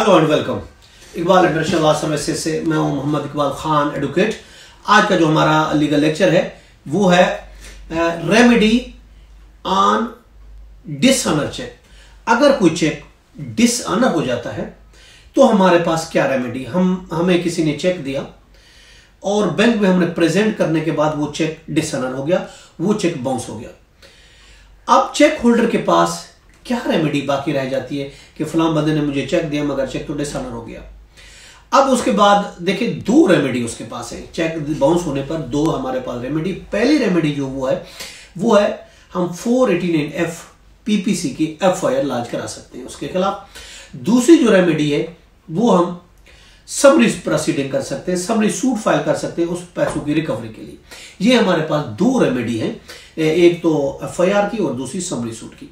Hello and welcome. Iqbal international law services से मैं हूं मोहम्मद इकबाल खान एडवोकेट। आज का जो हमारा लीगल लेक्चर है वो है रेमेडी ऑन डिसऑनर चेक। अगर कोई चेक डिसऑनर हो जाता है तो हमारे पास क्या रेमेडी। हमें किसी ने चेक दिया और बैंक में हमने प्रेजेंट करने के बाद वो चेक डिसऑनर हो गया, वो चेक बाउंस हो गया। अब चेक होल्डर के पास क्या रेमेडी बाकी रह जाती है कि फलां बंदे ने मुझे चेक दिया मगर चेक तो डिसऑनर हो गया। अब उसके बाद देखिए दो रेमेडी उसके पास है। चेक बाउंस होने पर दो हमारे पास रेमेडी। पहली रेमेडी जो वो है हम 489F पीपीसी की FIR लॉन्च करा सकते हैं उसके खिलाफ। दूसरी जो रेमेडी है वो हम समरी प्रोसीडिंग कर सकते हैं, समरी सूट फाइल कर सकते हैं उस पैसों की रिकवरी के लिए। ये हमारे पास दो रेमेडी है, एक तो FIR की और दूसरी समरी सूट की।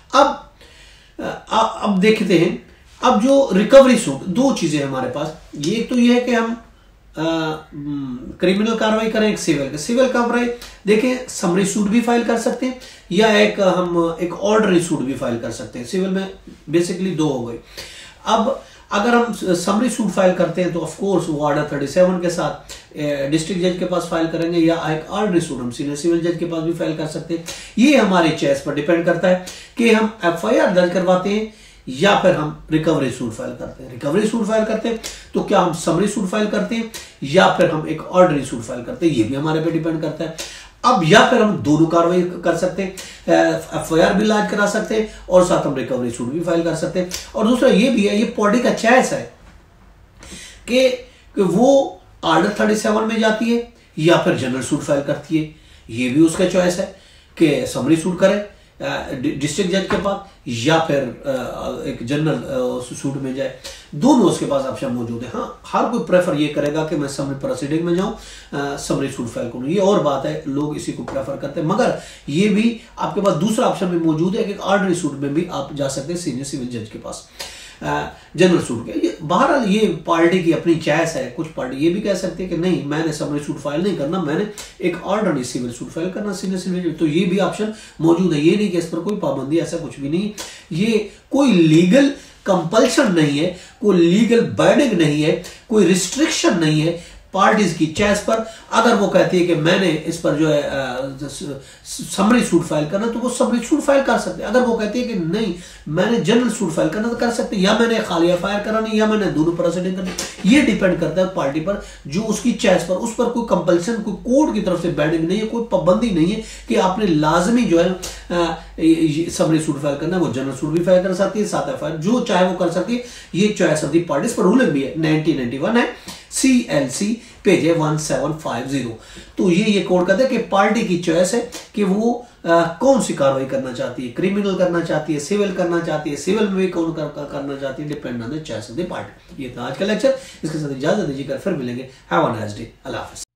अब देखते हैं, अब जो रिकवरी सूट दो चीजें हमारे पास, ये तो ये है कि हम क्रिमिनल कार्रवाई करें, एक सिविल कार्रवाई देखें, समरी सूट भी फाइल कर सकते हैं या हम एक ऑर्डनरी सूट भी फाइल कर सकते हैं। सिविल में बेसिकली दो हो गए। अब अगर हम समरी सूट फाइल करते हैं तो ऑफ कोर्स वो ऑर्डर 37 के साथ डिस्ट्रिक्ट जज के पास फाइल करेंगे या एक ऑर्डनरी सूट हम सीनियर सिविल जज के पास भी फाइल कर सकते हैं। ये हमारे चॉइस पर डिपेंड करता है कि हम FIR दर्ज करवाते हैं या फिर हम रिकवरी सूट फाइल करते हैं। रिकवरी सूट फाइल करते हैं तो क्या हम समरी सूट फाइल करते हैं या फिर हम एक ऑर्डनरी सूट फाइल करते हैं, ये भी हमारे पे डिपेंड करता है। अब या फिर हम दोनों कार्रवाई कर सकते हैं, FIR भी लॉन्च करा सकते हैं और साथ हम रिकवरी सूट भी फाइल कर सकते हैं। और दूसरा ये भी है, ये पॉडी का चॉइस है कि वो ऑर्डर 37 में जाती है या फिर जनरल सूट फाइल करती है। ये भी उसका चॉइस है कि समरी सूट करे डिस्ट्रिक्ट जज के पास या फिर एक जनरल सूट में जाए। दोनों उसके पास ऑप्शन मौजूद है। हाँ, हर कोई प्रेफर ये करेगा कि मैं समरी प्रोसीडिंग में जाऊं, समरी सूट फाइल करूं। ये और बात है, लोग इसी को प्रेफर करते हैं। मगर ये भी आपके पास दूसरा ऑप्शन भी मौजूद है कि ऑर्डनरी सूट में भी आप जा सकते हैं सीनियर सिविल जज के पास, जनरल सूट के। बहरहाल ये पार्टी की अपनी चॉइस है। कुछ पार्टी ये भी कह सकती है कि नहीं, मैंने समरी सूट फाइल नहीं करना, मैंने एक ऑर्डनरी सिविल सूट फाइल करना सीनियर सिविल। तो ये भी ऑप्शन मौजूद है। ये नहीं कि इस पर कोई पाबंदी, ऐसा कुछ भी नहीं। ये कोई लीगल कंपल्शन नहीं है, कोई लीगल बर्डनिंग नहीं है, कोई रिस्ट्रिक्शन नहीं है पार्टीज की चॉइस पर। अगर वो कहती है कि मैंने इस पर जो है समरी सूट फाइल करना तो वो समरी सूट फाइल कर सकते हैं। अगर वो कहती है कि नहीं, मैंने जनरल सूट फाइल करना तो कर सकते हैं, या मैंने खाली FIR करानी या मैंने दोनों प्रोसीडिंग करनी। ये डिपेंड करता है पार्टी पर, जो उसकी चॉइस पर। उस पर कोई कंपल्सन, कोई कोर्ट की तरफ से बैनिंग नहीं है, कोई पाबंदी नहीं है कि आपने लाजमी जो है समरी सूट फाइल करना। वो जनरल सूट भी फाइल कर सकती है, साथ FIR जो चाहे वो कर सकती है। ये चॉइस ऑफ दी पार्टीज पर रूलिंग भी है, 1991 है, CLC पेज है 1750। तो ये कोड कहते हैं कि पार्टी की चॉइस है कि वो कौन सी कार्रवाई करना चाहती है, क्रिमिनल करना चाहती है, सिविल करना चाहती है, सिविल में भी कौन करना चाहती है, depend on the choice of the party. ये था आज का लेक्चर। इसके साथ इजाजत दीजिएगा, फिर मिलेंगे। Have a nice day. अल्लाह हाफिज़।